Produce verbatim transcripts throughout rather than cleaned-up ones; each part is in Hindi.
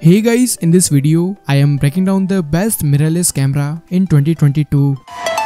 Hey guys, in this video, I am breaking down the best mirrorless camera in twenty twenty-two.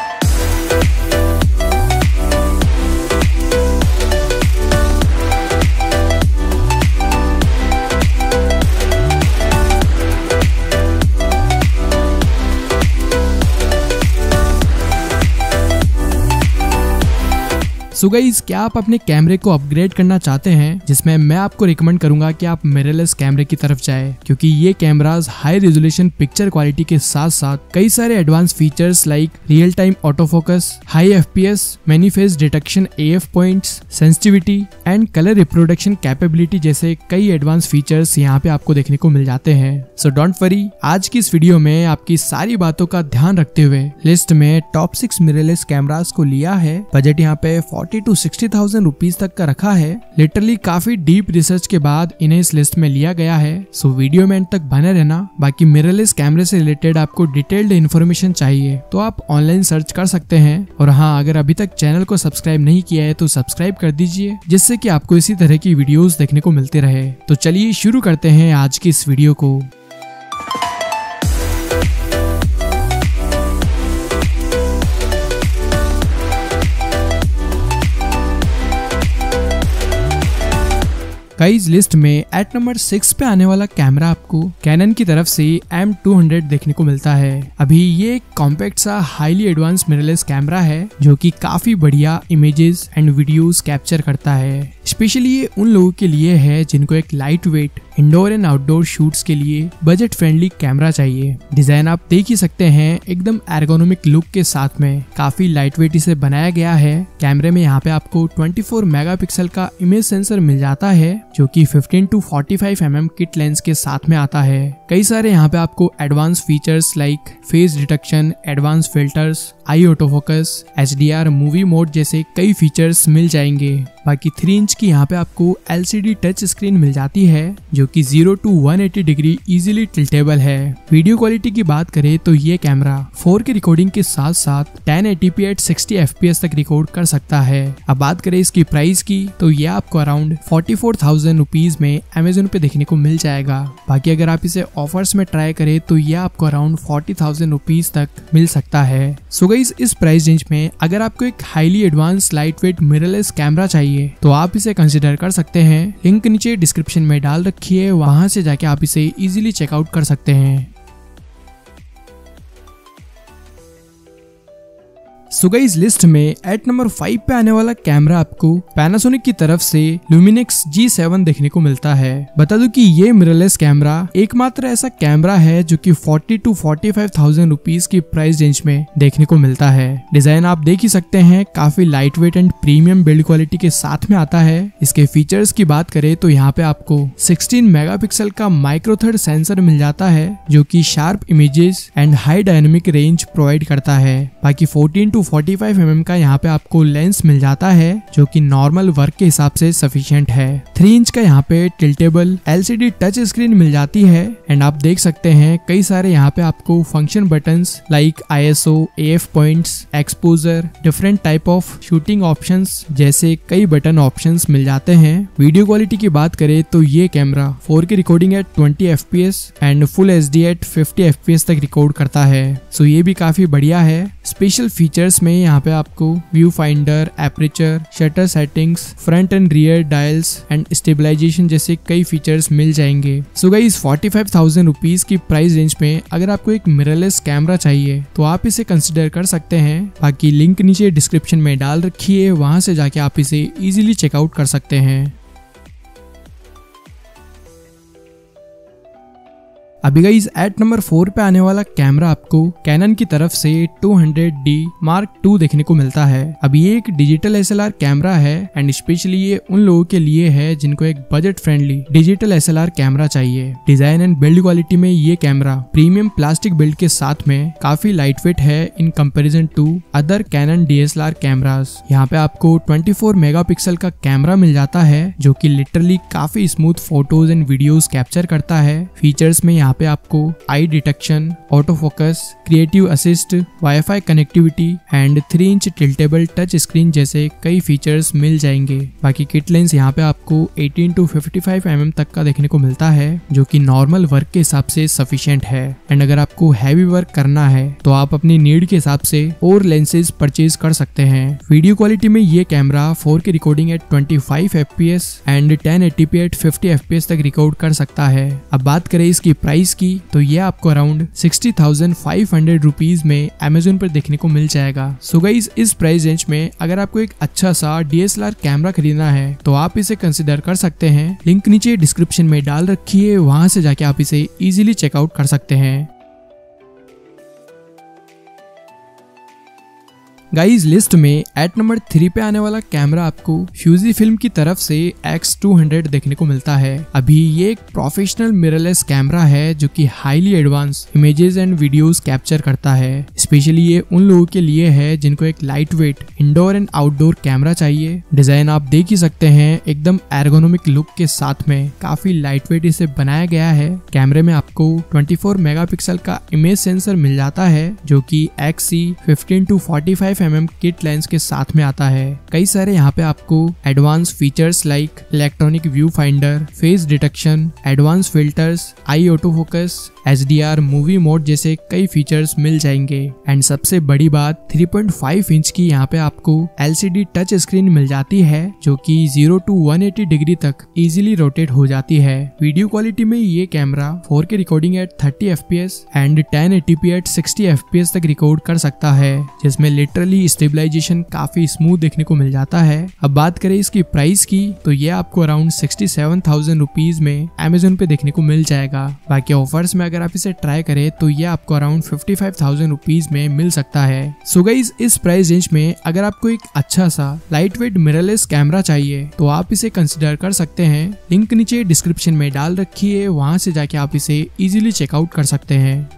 So guys, क्या आप अपने कैमरे को अपग्रेड करना चाहते हैं, जिसमें मैं आपको रिकमेंड करूंगा कि आप मिररलेस कैमरे की तरफ जाएं, क्योंकि ये cameras high resolution picture quality के साथ साथ कई सारे advance features like real time auto focus, high FPS, many face detection, AF points, sensitivity and colour reproduction capability जैसे कई एडवांस फीचर्स यहाँ पे आपको देखने को मिल जाते हैं। सो डोंट वरी, आज की इस वीडियो में आपकी सारी बातों का ध्यान रखते हुए लिस्ट में टॉप सिक्स मिररलेस कैमरास को लिया है। बजट यहाँ पे forty to sixty thousand rupees तक का रखा है। लिटरली काफी डीप रिसर्च के बाद इन्हें इस लिस्ट में लिया गया है। सो वीडियो में एंड तक बने रहना। बाकी मिररलेस कैमरे से रिलेटेड आपको डिटेल्ड इन्फॉर्मेशन चाहिए तो आप ऑनलाइन सर्च कर सकते हैं। और हाँ, अगर अभी तक चैनल को सब्सक्राइब नहीं किया है तो सब्सक्राइब कर दीजिए, जिससे कि आपको इसी तरह की वीडियोस देखने को मिलते रहे। तो चलिए शुरू करते हैं आज की इस वीडियो को। गाइस, लिस्ट में एट नंबर सिक्स पे आने वाला कैमरा आपको कैनन की तरफ से एम टू हंड्रेड देखने को मिलता है। अभी ये एक कॉम्पैक्ट सा हाईली एडवांस मिररलेस कैमरा है जो कि काफी बढ़िया इमेजेस एंड वीडियोस कैप्चर करता है। स्पेशली ये उन लोगों के लिए है जिनको एक light weight indoor and outdoor shoots के लिए बजट फ्रेंडली कैमरा चाहिए। डिजाइन आप देख ही सकते हैं, एकदम एर्गोनॉमिक लुक के साथ में काफी लाइट वेट इसे बनाया गया है। कैमरे में यहाँ पे आपको ट्वेंटी फोर मेगापिक्सल का इमेज सेंसर मिल जाता है जो कि fifteen to forty five M M kit lens के साथ में आता है। कई सारे यहाँ पे आपको advance features like face detection, advance filters, eye auto focus, H D R, movie mode जैसे कई फीचर्स मिल जाएंगे। बाकी थ्री इंच की यहाँ पे आपको एलसीडी टच स्क्रीन मिल जाती है जो कि zero to one eighty degree easily tiltable है। वीडियो क्वालिटी की बात करें तो ये कैमरा फोर के रिकॉर्डिंग के साथ साथ ten eighty P at sixty FPS तक रिकॉर्ड कर सकता है। अब बात करें इसकी प्राइस की तो ये आपको around forty four thousand rupees में अमेजोन पे देखने को मिल जाएगा। बाकी अगर आप इसे ऑफर्स में ट्राई करें तो ये आपको अराउंड फोर्टी थाउजेंड रुपीज तक मिल सकता है। सो गाइस, इस प्राइस रेंज में अगर आपको एक highly advance light weight mirrorless camera चाहिए तो आप इसे कंसिडर कर सकते हैं। लिंक नीचे डिस्क्रिप्शन में डाल रखी है, वहां से जाके आप इसे इजीली चेकआउट कर सकते हैं। सो गाइस, लिस्ट में एट नंबर फाइव पे आने वाला कैमरा आपको पैनासोनिक की तरफ से लुमिनेक्स जी सेवन देखने को मिलता है। बता दूं कि ये मिररलेस कैमरा एकमात्र ऐसा कैमरा है जो कि forty to forty five thousand rupees की प्राइस रेंज में देखने को मिलता है। डिजाइन आप देख ही सकते हैं, काफी light weight and premium build quality के साथ में आता है। इसके फीचर्स की बात करें तो यहाँ पे आपको सिक्सटीन मेगापिक्सल का माइक्रो थर्ड सेंसर मिल जाता है जो कि sharp images and high dynamic range provide करता है। बाकी fourteen to forty five M M का यहाँ पे आपको लेंस मिल जाता है जो कि नॉर्मल वर्क के हिसाब से सफिशिएंट है। थ्री इंच का यहाँ पे टिल्टेबल एलसीडी टच स्क्रीन मिल जाती है एंड आप देख सकते हैं कई सारे यहाँ पे आपको function buttons like ISO, AF points, exposure, different type of shooting options जैसे कई बटन ऑप्शंस मिल जाते हैं। वीडियो क्वालिटी की बात करें तो ये camera four K recording at twenty FPS and full HD at fifty FPS तक रिकॉर्ड करता है। सो ये भी काफी बढ़िया है। स्पेशल फीचर्स में यहाँ पे आपको viewfinder, aperture, shutter settings, front and rear dials and stabilisation जैसे कई फीचर्स मिल जाएंगे। So guys, forty five thousand rupees की प्राइस रेंज में अगर आपको एक मिररलेस कैमरा चाहिए तो आप इसे कंसिडर कर सकते हैं। बाकी लिंक नीचे डिस्क्रिप्शन में डाल रखी है, वहां से जाके आप इसे इजीली चेकआउट कर सकते हैं। अभी गाइस, एट नंबर फोर पे आने वाला कैमरा आपको कैनन की तरफ से two hundred D mark two देखने को मिलता है। अब ये एक डिजिटल एसएलआर कैमरा है एंड स्पेशली ये उन लोगों के लिए है जिनको एक budget friendly digital SLR camera चाहिए। डिजाइन एंड बिल्ड क्वालिटी में ये कैमरा प्रीमियम प्लास्टिक बिल्ड के साथ में काफी लाइट वेट है in comparison to other Canon DSLR cameras. यहाँ पे आपको ट्वेंटी फोर मेगापिक्सल का कैमरा मिल जाता है जो कि लिटरली काफी smooth photos and videos capture करता है। फीचर्स में यहाँ पे आपको eye detection, auto focus, creative assist, WiFi connectivity and three inch tiltable touch screen जैसे कई फीचर्स मिल जाएंगे। बाकी किट लेंस यहाँ पे आपको eighteen to fifty five M M तक का देखने को मिलता है, जो कि नॉर्मल वर्क के हिसाब से सफिशिएंट है। एंड अगर आपको हैवी वर्क करना है तो आप अपनी नीड के हिसाब से और लेंसेज परचेज कर सकते हैं। वीडियो क्वालिटी में ये camera four K recording at twenty five F P S and ten eighty P at fifty F P S तक रिकॉर्ड कर सकता है। अब बात करें इसकी प्राइस की तो ये आपको around sixty thousand five hundred rupees में अमेजोन पर देखने को मिल जाएगा। सो गाइस, इस प्राइस रेंज में अगर आपको एक अच्छा सा D S L R camera खरीदना है तो आप इसे कंसिडर कर सकते हैं। लिंक नीचे डिस्क्रिप्शन में डाल रखी है, वहां से जाके आप इसे इजीली चेकआउट कर सकते हैं। गाइज, लिस्ट में एट नंबर थ्री पे आने वाला कैमरा आपको फ्यूजी फिल्म की तरफ से एक्स टू हंड्रेड देखने को मिलता है। अभी ये एक प्रोफेशनल मिररलेस कैमरा है जो कि highly advance images and videos capture करता है। स्पेशली ये उन लोगों के लिए है जिनको एक light weight indoor and outdoor camera चाहिए। डिजाइन आप देख ही सकते हैं, एकदम एर्गोनोमिक लुक के साथ में काफी लाइट वेट इसे बनाया गया है। कैमरे में आपको ट्वेंटी फोर मेगापिक्सल का इमेज सेंसर मिल जाता है जो कि X C fifteen to forty five M M kit lens के साथ में आता है। कई सारे यहाँ पे आपको advance features like electronic viewfinder, face detection, advance filters, eye auto focus, H D R, movie mode जैसे कई फीचर्स मिल जाएंगे। एंड सबसे बड़ी बात, थ्री पॉइंट फाइव इंच की यहाँ पे आपको L C D touch screen मिल जाती है जो कि zero to one eighty degree तक इजीली रोटेट हो जाती है। वीडियो क्वालिटी में ये camera four K recording at thirty F P S and ten eighty P at sixty F P S तक रिकॉर्ड कर सकता है, जिसमें लिटरली स्टेबलाइजेशन काफी स्मूथ देखने को मिल जाता है। अब बात करें इसकी प्राइस की तो ये आपको around sixty seven thousand rupees में अमेजोन पे देखने को मिल जाएगा। बाकी ऑफर्स में अगर आप इसे ट्राई करें तो ये आपको around fifty five thousand rupees में मिल सकता है। सो गाइस, इस प्राइस रेंज में अगर आपको एक अच्छा सा लाइट वेट मिररलेस कैमरा चाहिए तो आप इसे कंसिडर कर सकते हैं। लिंक नीचे डिस्क्रिप्शन में डाल रखी है, वहां से जाके आप इसे इजीली चेकआउट कर सकते हैं।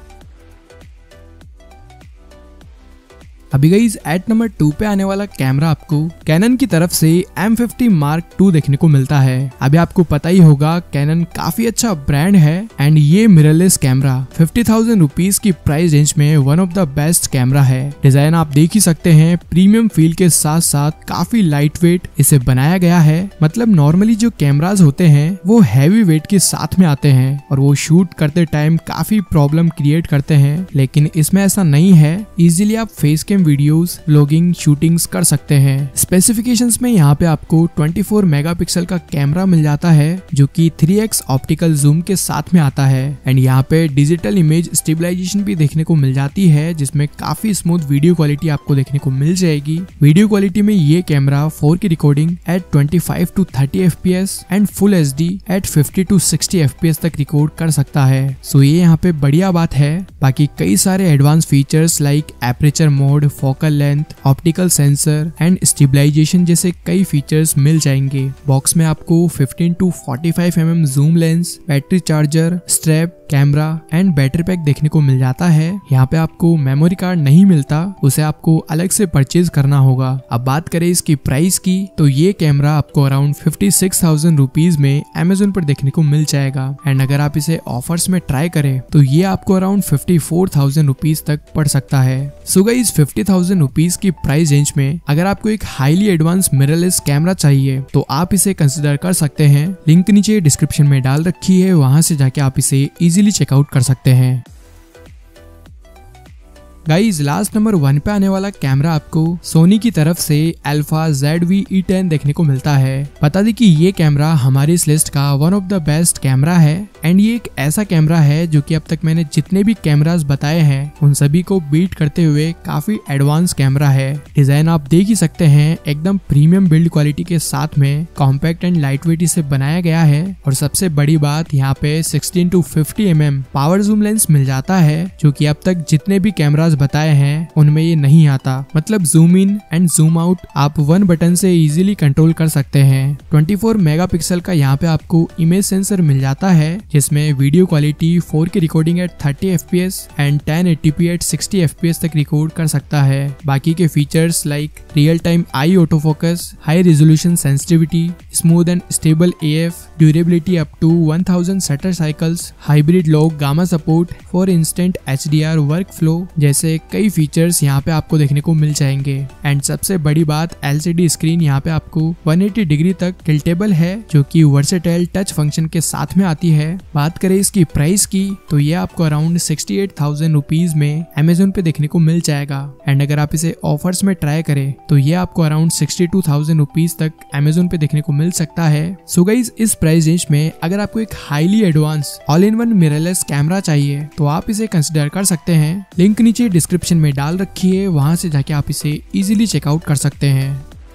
अभी गाइज, एट नंबर टू पे आने वाला कैमरा आपको कैनन की तरफ से एम फिफ्टी मार्क टू देखने को मिलता है। अभी आपको पता ही होगा कैनन काफी अच्छा ब्रांड है एंड ये mirrorless camera fifty thousand rupees की प्राइस रेंज में one of the best camera है। डिजाइन आप देख ही सकते हैं, प्रीमियम फील के साथ साथ काफी लाइट वेट इसे बनाया गया है। मतलब नॉर्मली जो कैमराज होते हैं वो हैवी वेट के साथ में आते हैं और वो शूट करते टाइम काफी प्रॉब्लम क्रिएट करते हैं, लेकिन इसमें ऐसा नहीं है। इजीली आप face cam videos, vlogging, shootings कर सकते हैं। स्पेसिफिकेशंस में यहाँ पे आपको ट्वेंटी फोर मेगापिक्सल का कैमरा मिल जाता है जो कि थ्री एक्स ऑप्टिकल जूम के साथ में आता है। एंड यहाँ पे डिजिटल इमेज स्टेबलाइजेशन भी देखने को मिल जाती है, जिसमें काफी स्मूथ वीडियो क्वालिटी आपको देखने को मिल जाएगी। वीडियो क्वालिटी में ये कैमरा फोर की recording at twenty five to thirty F P S and full H D at fifty to sixty F P S तक रिकॉर्ड कर सकता है। सो ये यहाँ पे बढ़िया बात है। बाकी कई सारे advance features like aperture mode, focal length, optical sensor and stabilisation जैसे कई फीचर्स मिल जाएंगे। बॉक्स में आपको fifteen to forty five M M zoom lens, battery charger, strap, camera and battery pack देखने को मिल जाता है। यहाँ पे आपको मेमोरी कार्ड नहीं मिलता, उसे आपको अलग से परचेज करना होगा। अब बात करें इसकी प्राइस की तो ये कैमरा आपको around fifty six thousand rupees में अमेजोन पर देखने को मिल जाएगा। एंड अगर आप इसे ऑफर्स में ट्राई करें तो ये आपको around fifty four thousand rupees तक पड़ सकता है। So guys, fifty thousand rupees की प्राइस रेंज में अगर आपको एक हाईली एडवांस मिररलेस कैमरा चाहिए तो आप इसे कंसिडर कर सकते हैं। लिंक नीचे डिस्क्रिप्शन में डाल रखी है, वहां से जाके आप इसे इजीली चेकआउट कर सकते हैं। गाइज, लास्ट नंबर वन पे आने वाला कैमरा आपको सोनी की तरफ से Alpha Z V E ten देखने को मिलता है। बता दी कि ये कैमरा हमारी इस लिस्ट का one of the best camera है एंड ये एक ऐसा कैमरा है जो कि अब तक मैंने जितने भी कैमरास बताए हैं उन सभी को बीट करते हुए काफी एडवांस कैमरा है। डिजाइन आप देख ही सकते हैं, एकदम प्रीमियम बिल्ड क्वालिटी के साथ में कॉम्पैक्ट एंड लाइट वेट इसे बनाया गया है। और सबसे बड़ी बात, यहाँ पे sixteen to fifty M M power zoom lens मिल जाता है जो कि अब तक जितने भी कैमरास बताए हैं उनमें ये नहीं आता। मतलब zoom in and zoom out आप वन बटन से इजीली कंट्रोल कर सकते हैं। ट्वेंटी फोर मेगापिक्सल का यहाँ पे आपको इमेज सेंसर मिल जाता है जिसमें video quality four K recording at thirty F P S and ten eighty P at sixty F P S तक रिकॉर्ड कर सकता है। बाकी के features like real time eye auto focus, high resolution sensitivity, smooth and stable A F, durability up to one thousand shutter cycles, hybrid lock, gamma support for instant H D R work flow जैसे कई फीचर्स यहाँ पे आपको देखने को मिल जाएंगे। एंड सबसे बड़ी बात, एल सी डी स्क्रीन यहाँ पे आपको वन एटी डिग्री तक टिल्टेबल है जो कि वर्सेटाइल टच फंक्शन के साथ में आती है। बात करें इसकी प्राइस की तो ये आपको around sixty eight thousand rupees में अमेजोन पे देखने को मिल जाएगा। एंड अगर आप इसे ऑफर्स में ट्राई करें तो ये आपको around sixty two thousand rupees तक अमेजोन पे देखने को मिल सकता है। सो गाइस, इस प्राइस रेंज में अगर आपको एक highly advance all in one mirrorless camera चाहिए तो आप इसे कंसिडर कर सकते हैं। लिंक नीचे डिस्क्रिप्शन में डाल रखी है, वहां से जाके आप इसे इजीली चेकआउट कर सकते हैं।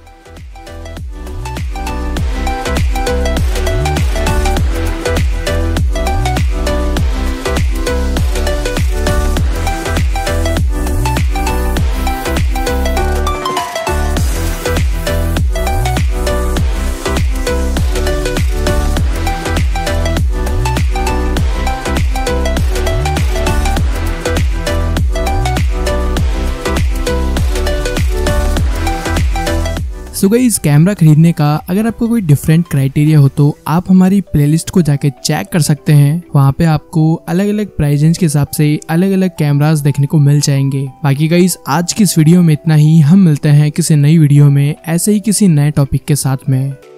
सो गाइस, कैमरा खरीदने का अगर आपको कोई डिफरेंट क्राइटेरिया हो तो आप हमारी प्लेलिस्ट को जाके चेक कर सकते हैं। वहाँ पे आपको अलग अलग प्राइस रेंज के हिसाब से अलग अलग कैमरास देखने को मिल जाएंगे। बाकी गाइस, आज की इस वीडियो में इतना ही। हम मिलते हैं किसी नई वीडियो में ऐसे ही किसी नए टॉपिक के साथ में।